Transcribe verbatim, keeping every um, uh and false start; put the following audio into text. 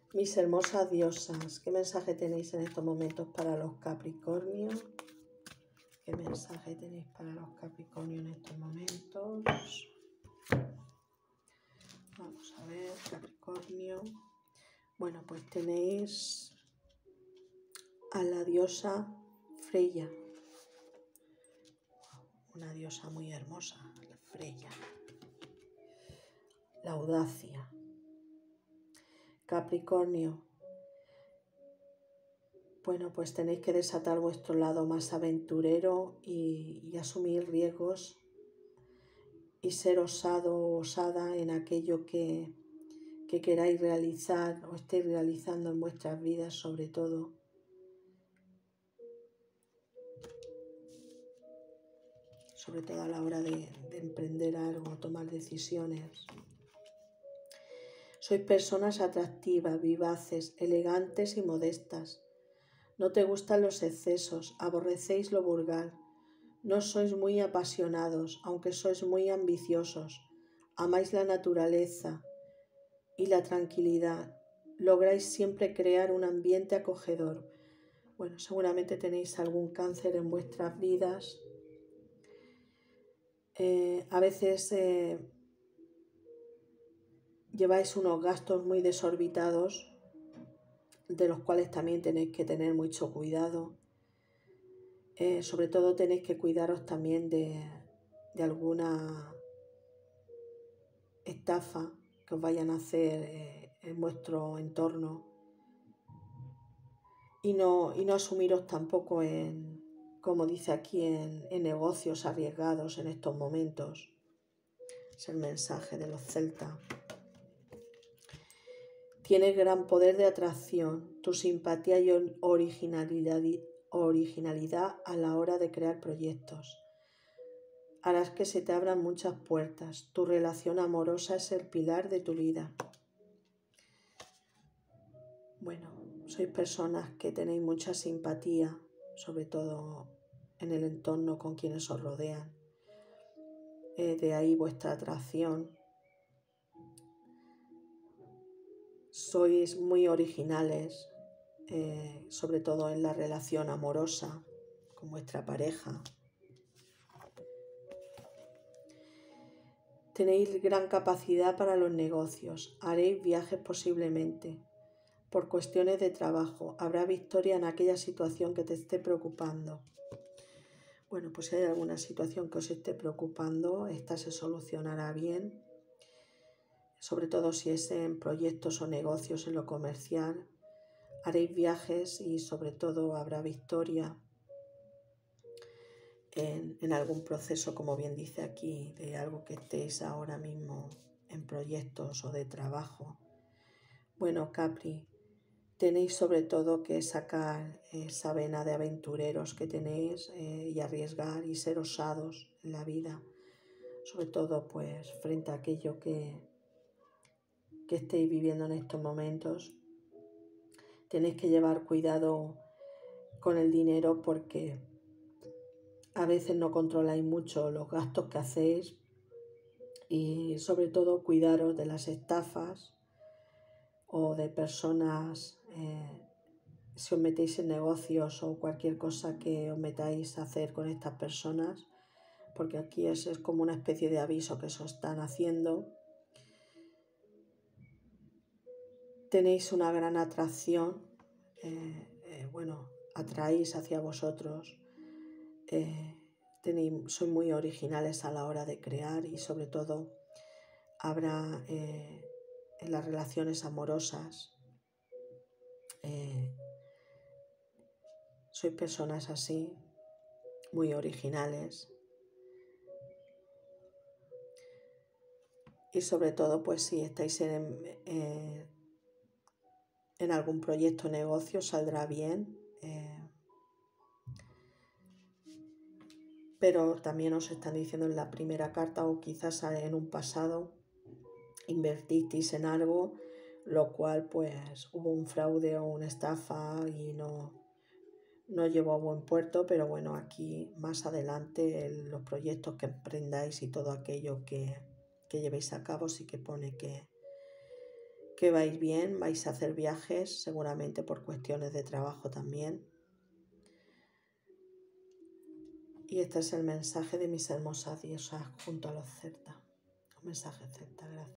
Mis hermosas diosas, ¿qué mensaje tenéis en estos momentos para los Capricornios? ¿Qué mensaje tenéis para los Capricornios en estos momentos? Vamos a ver, Capricornio. Bueno, pues tenéis a la diosa Freya. Una diosa muy hermosa, Freya. La audacia. Capricornio. Bueno, pues tenéis que desatar vuestro lado más aventurero y, y asumir riesgos y ser osado o osada en aquello que, que queráis realizar o estéis realizando en vuestras vidas, sobre todo. Sobre todo a la hora de, de emprender algo, tomar decisiones. Sois personas atractivas, vivaces, elegantes y modestas. No te gustan los excesos, aborrecéis lo vulgar. No sois muy apasionados, aunque sois muy ambiciosos. Amáis la naturaleza y la tranquilidad. Lográis siempre crear un ambiente acogedor. Bueno, seguramente tenéis algún cáncer en vuestras vidas. Eh, a veces eh, lleváis unos gastos muy desorbitados, de los cuales también tenéis que tener mucho cuidado. Eh, sobre todo tenéis que cuidaros también de, de alguna estafa que os vayan a hacer eh, en vuestro entorno y no, y no asumiros tampoco en, como dice aquí, en, en negocios arriesgados en estos momentos. Es el mensaje de los celtas. Tienes gran poder de atracción, tu simpatía y originalidad, originalidad a la hora de crear proyectos. Harás que se te abran muchas puertas. Tu relación amorosa es el pilar de tu vida. Bueno, sois personas que tenéis mucha simpatía, sobre todo en el entorno con quienes os rodean. Eh, de ahí vuestra atracción. Sois muy originales, eh, sobre todo en la relación amorosa con vuestra pareja. Tenéis gran capacidad para los negocios, haréis viajes posiblemente. Por cuestiones de trabajo, habrá victoria en aquella situación que te esté preocupando. Bueno, pues si hay alguna situación que os esté preocupando, esta se solucionará bien. Sobre todo si es en proyectos o negocios, en lo comercial. Haréis viajes y sobre todo habrá victoria en, en algún proceso, como bien dice aquí, de algo que estéis ahora mismo en proyectos o de trabajo. Bueno, Capri, tenéis sobre todo que sacar esa vena de aventureros que tenéis eh, y arriesgar y ser osados en la vida, sobre todo pues frente a aquello que, que estéis viviendo en estos momentos. Tenéis que llevar cuidado con el dinero porque a veces no controláis mucho los gastos que hacéis y sobre todo cuidaros de las estafas o de personas, eh, si os metéis en negocios o cualquier cosa que os metáis a hacer con estas personas, porque aquí es, es como una especie de aviso que os están haciendo. Tenéis una gran atracción, eh, eh, bueno, atraéis hacia vosotros, eh, tenéis, sois muy originales a la hora de crear y sobre todo habrá eh, en las relaciones amorosas, eh, sois personas así, muy originales y sobre todo pues si estáis en, eh, en algún proyecto o negocio saldrá bien, eh, pero también os están diciendo en la primera carta o quizás en un pasado invertisteis en algo, lo cual pues hubo un fraude o una estafa y no, no llevó a buen puerto, pero bueno, aquí más adelante el, los proyectos que emprendáis y todo aquello que, que llevéis a cabo sí que pone que, que va a ir bien, vais a hacer viajes, seguramente por cuestiones de trabajo también. Y este es el mensaje de mis hermosas diosas junto a los Celtas. Un mensaje celta, gracias.